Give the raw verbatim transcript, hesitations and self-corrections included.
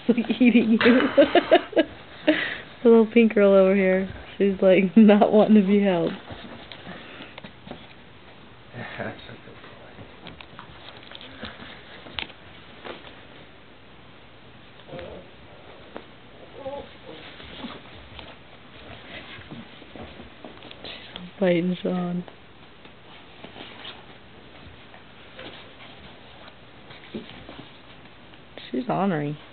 like eating you. The little pink girl over here. She's like not wanting to be held. That's a good She's biting Sean. She's ornery.